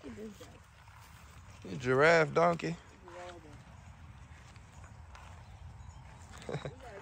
Look at this guy. You giraffe donkey. We got